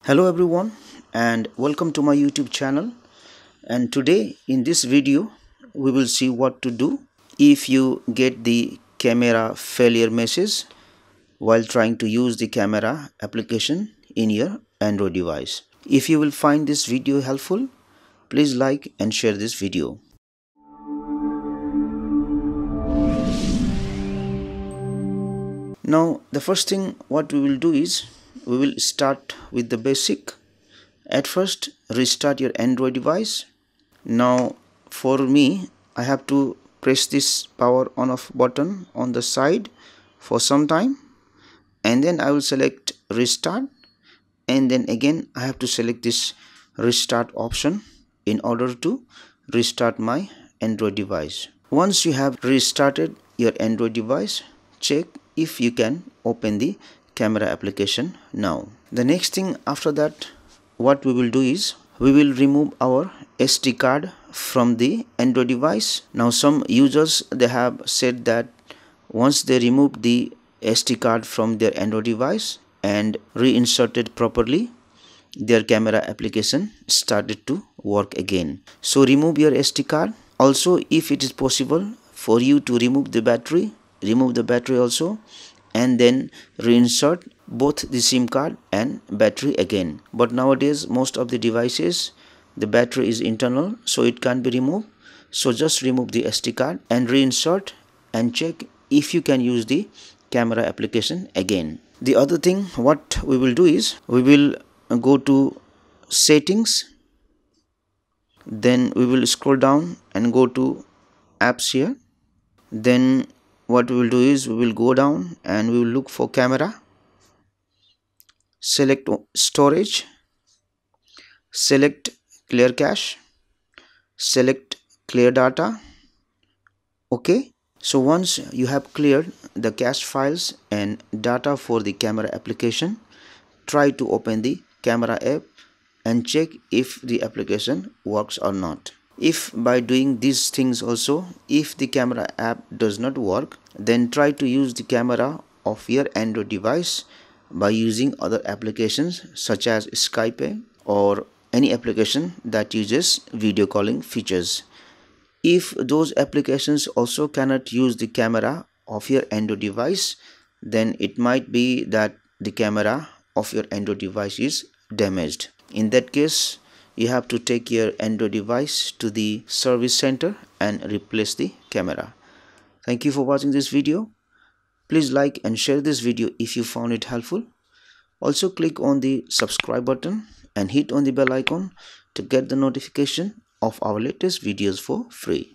Hello everyone and welcome to my YouTube channel. And today in this video we will see what to do if you get the camera failure message while trying to use the camera application in your Android device. If you will find this video helpful, please like and share this video. Now the first thing what we will do is we will start with the basic. At first, restart your Android device. Now for me, I have to press this power on off button on the side for some time, and then I will select restart, and then again I have to select this restart option in order to restart my Android device. Once you have restarted your Android device, check if you can open the camera application now. The next thing after that, what we will do is we will remove our SD card from the Android device. Now some users, they have said that once they remove the SD card from their Android device and reinsert it properly, their camera application started to work again. So remove your SD card. Also, if it is possible for you to remove the battery also, and then reinsert both the SIM card and battery again. But nowadays most of the devices, the battery is internal, so it can't be removed. So just remove the SD card and reinsert and check if you can use the camera application again. The other thing what we will do is we will go to settings, then we will scroll down and go to apps here. Then what we will do is we will go down and we will look for camera, select storage, select clear cache, select clear data. Okay, so once you have cleared the cache files and data for the camera application, try to open the camera app and check if the application works or not. If by doing these things also, if the camera app does not work, then try to use the camera of your Android device by using other applications such as Skype or any application that uses video calling features. If those applications also cannot use the camera of your Android device, then it might be that the camera of your Android device is damaged. In that case, you have to take your Android device to the service center and replace the camera. Thank you for watching this video. Please like and share this video if you found it helpful. Also click on the subscribe button and hit on the bell icon to get the notification of our latest videos for free.